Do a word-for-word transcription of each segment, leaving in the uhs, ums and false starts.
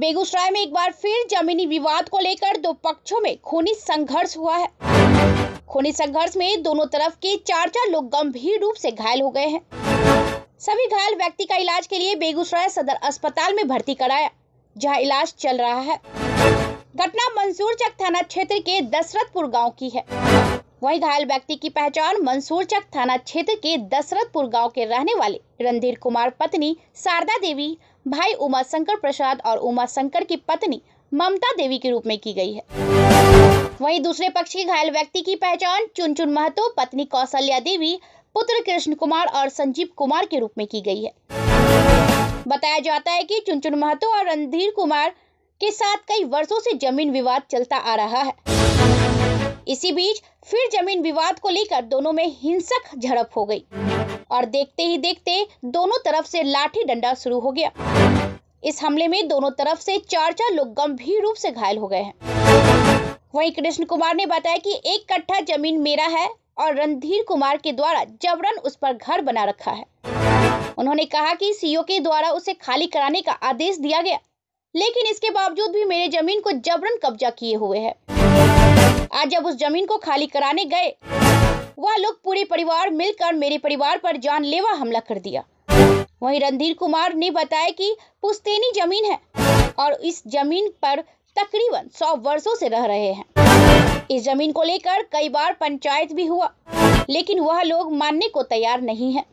बेगूसराय में एक बार फिर जमीनी विवाद को लेकर दो पक्षों में खूनी संघर्ष हुआ है। खूनी संघर्ष में दोनों तरफ के चार चार लोग गंभीर रूप से घायल हो गए हैं। सभी घायल व्यक्ति का इलाज के लिए बेगूसराय सदर अस्पताल में भर्ती कराया, जहां इलाज चल रहा है। घटना मंसूरचक थाना क्षेत्र के दशरथपुर गांव की है। वहीं घायल व्यक्ति की पहचान मंसूरचक थाना क्षेत्र के दशरथपुर गांव के रहने वाले रणधीर कुमार, पत्नी शारदा देवी, भाई उमा शंकर प्रसाद और उमा शंकर की पत्नी ममता देवी के रूप में की गई है। वहीं दूसरे पक्ष के घायल व्यक्ति की पहचान चुनचुन महतो, पत्नी कौशल्या देवी, पुत्र कृष्ण कुमार और संजीव कुमार के रूप में की गई है। बताया जाता है कि चुनचुन महतो और रणधीर कुमार के साथ कई वर्षों से जमीन विवाद चलता आ रहा है। इसी बीच फिर जमीन विवाद को लेकर दोनों में हिंसक झड़प हो गई और देखते ही देखते दोनों तरफ से लाठी डंडा शुरू हो गया। इस हमले में दोनों तरफ से चार चार लोग गंभीर रूप से घायल हो गए हैं। वहीं कृष्ण कुमार ने बताया कि एक कट्ठा जमीन मेरा है और रणधीर कुमार के द्वारा जबरन उस पर घर बना रखा है। उन्होंने कहा कि सीओ के द्वारा उसे खाली कराने का आदेश दिया गया, लेकिन इसके बावजूद भी मेरे जमीन को जबरन कब्जा किए हुए है। आज जब उस जमीन को खाली कराने गए, वह लोग पूरे परिवार मिलकर मेरे परिवार पर जानलेवा हमला कर दिया। वहीं रणधीर कुमार ने बताया कि पुश्तैनी जमीन है और इस जमीन पर तकरीबन सौ वर्षों से रह रहे हैं। इस जमीन को लेकर कई बार पंचायत भी हुआ, लेकिन वह लोग मानने को तैयार नहीं है।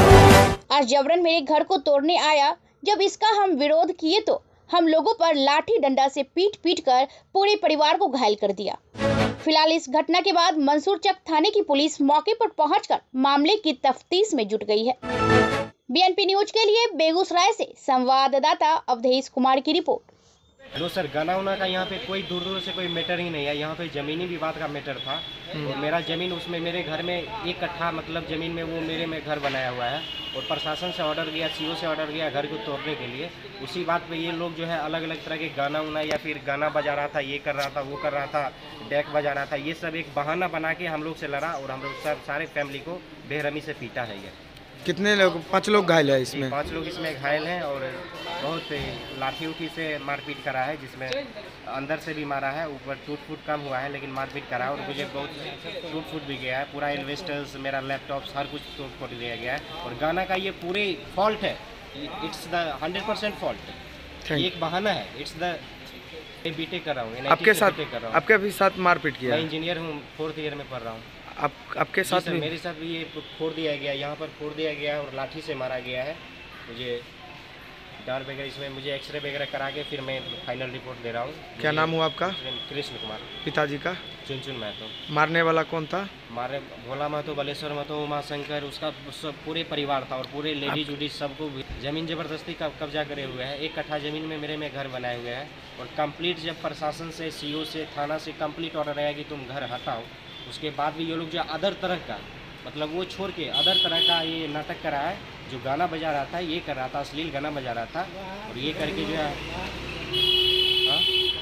आज जबरन मेरे घर को तोड़ने आया। जब इसका हम विरोध किए तो हम लोगों पर लाठी डंडा से पीट पीट कर पूरे परिवार को घायल कर दिया। फिलहाल इस घटना के बाद मंसूरचक थाने की पुलिस मौके पर पहुंचकर मामले की तफ्तीश में जुट गई है। बीएनपी न्यूज के लिए बेगूसराय से संवाददाता अवधेश कुमार की रिपोर्ट। लो सर, गाना उना का यहाँ पे कोई दूर दूर से कोई मैटर ही नहीं है। यहाँ पे ज़मीनी विवाद का मैटर था और मेरा ज़मीन उसमें मेरे घर में एक कट्ठा मतलब ज़मीन में वो मेरे में घर बनाया हुआ है और प्रशासन से ऑर्डर गया, सीओ से ऑर्डर गया घर को तोड़ने के लिए। उसी बात पे ये लोग जो है अलग अलग तरह के गाना उना या फिर गाना बजा रहा था, ये कर रहा था, वो कर रहा था, डेक बजा रहा था, ये सब एक बहाना बना के हम लोग से लड़ा और हम लोग सब सारे फैमिली को बेरहमी से पीटा है। ये कितने लोग? पाँच लोग घायल है इसमें? पाँच लोग इसमें घायल हैं और बहुत लाठी उठी से मारपीट करा है, जिसमें अंदर से भी मारा है, ऊपर टूट फूट कम हुआ है लेकिन मारपीट करा है और मुझे बहुत टूट फूट भी गया है। पूरा इन्वेस्टर्स, मेरा लैपटॉप, हर कुछ टूट फूट दिया गया है और गाना का ये पूरे फॉल्ट है। It's the hundred percent fault. एक बहाना है। इट्स द बीटे कर रहा हूँ। आपके साथ आपके भी साथ मारपीट किया? मैं इंजीनियर हूँ, फोर्थ ईयर में पढ़ रहा हूँ। आप आपके साथ भी? मेरे साथ भी ये फोड़ दिया गया, यहाँ पर फोड़ दिया गया और लाठी से मारा गया है। मुझे डार वगैरह इसमें मुझे एक्सरे वगैरह करा के फिर मैं फाइनल रिपोर्ट दे रहा हूँ। क्या नाम हुआ आपका? कृष्ण कुमार। पिताजी का? चुनचुन महतो। मारने वाला कौन था? मारे भोला महतो, बलेश्वर महतो, उमा शंकर, उसका सब पूरे परिवार था और पूरे लेडीज उडीज सबको जमीन जबरदस्ती का कब्जा करे हुए हैं। एक कट्ठा जमीन में मेरे में घर बनाए हुए हैं और कंप्लीट जब प्रशासन से, सीओ से, थाना से कंप्लीट ऑर्डर आया कि तुम घर हटाओ, उसके बाद भी ये लोग जो अदर तरह का मतलब वो छोड़ के अदर तरह का ये नाटक करा है। जो गाना बजा रहा था ये कर रहा था, अश्लील गाना बजा रहा था और ये करके जो है हाँ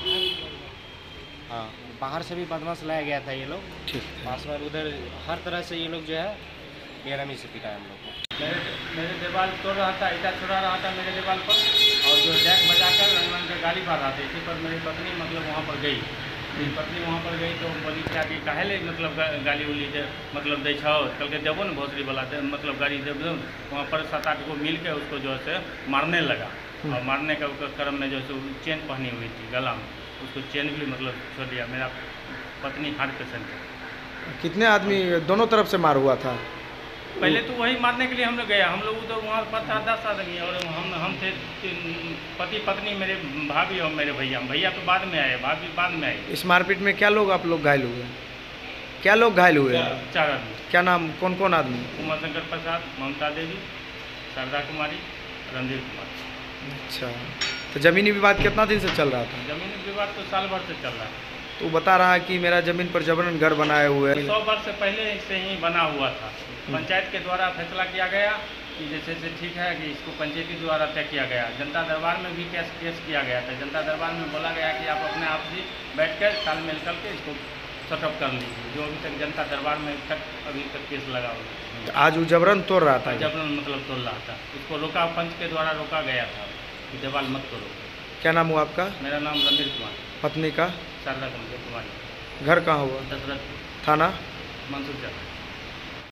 हाँ बाहर से भी बदमाश लाया गया था ये लोग। ठीक, पासवान उधर हर तरह से ये लोग जो है बेरहमी से पिटा है हम लोग को। मेरे मेरे दीवार तोड़ रहा था, ईटा छोड़ा रहा था मेरे दीवार पर और जो डेक बजाकर रंग रंग के गाली मार रहा था। इसी पर मेरी पत्नी मतलब वहाँ पर गई। मेरी पत्नी वहाँ पर गई तो बोली क्या कि काहे ले मतलब गाली उली दे मतलब दे छो, कल के देवो न भोसड़ी वाला दे मतलब गाड़ी दे दो। वहाँ पर सात आठ को मिल के उसको जो है मारने लगा और मारने का क्रम में जो है चेन पहनी हुई थी गला में, उसको चेन भी मतलब छोड़ दिया। मेरा पत्नी हार्ट पेशेंट है। कितने आदमी दोनों तरफ से मार हुआ था? पहले तो वही मारने के लिए हम लोग गया, हम लोग तो वहाँ पर था दस आदमी और हम हम थे पति पत्नी, मेरे भाभी और मेरे भैया। भैया तो बाद में आए, भाभी बाद में आई। इस मारपीट में क्या लोग आप लोग घायल हुए? क्या लोग घायल हुए? चार आदमी। क्या नाम, कौन कौन आदमी? उमा शंकर प्रसाद, ममता देवी, शारदा कुमारी, रणधीर कुमार। अच्छा, तो जमीनी विवाद कितना दिन से चल रहा था? जमीनी विवाद तो साल भर से चल रहा है। तो बता रहा है कि मेरा जमीन पर जबरन घर बनाए हुए हैं। सौ वर्ष से पहले से ही बना हुआ था। पंचायत के द्वारा फैसला किया गया कि जैसे से ठीक है कि इसको पंचायती द्वारा तय किया गया। जनता दरबार में भी केस केस किया गया था। जनता दरबार में बोला गया कि आप अपने आप से बैठ कर तालमेल करके इसको सेटअप कर लीजिए, जो अभी तक जनता दरबार में तक अभी तक केस लगा हुआ। आज वो जबरन तोड़ रहा था? जबरन मतलब तोड़ रहा था। इसको रोका, पंच के द्वारा रोका गया था कि दीवार मत तोड़ो। क्या नाम हुआ आपका? मेरा नाम रणधीर कुमार, पत्नी का? शारदा कुमार कुमारी, घर कहाँ हुआ? दशरथ थाना? मंसूर चक।